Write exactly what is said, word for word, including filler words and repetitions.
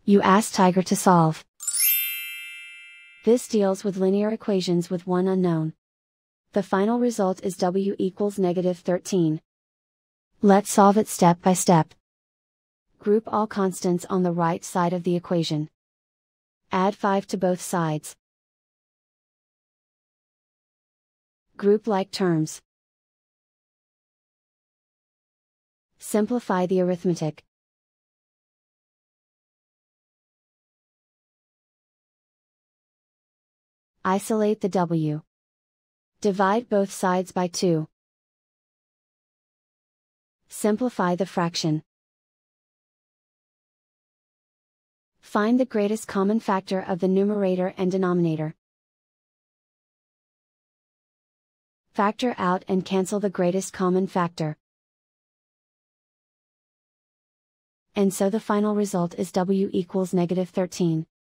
You ask Tiger to solve. This deals with linear equations with one unknown. The final result is w equals negative thirteen. Let's solve it step by step. Group all constants on the right side of the equation. Add five to both sides. Group like terms. Simplify the arithmetic. Isolate the w. Divide both sides by two. Simplify the fraction. Find the greatest common factor of the numerator and denominator. Factor out and cancel the greatest common factor. And so the final result is w equals negative thirteen.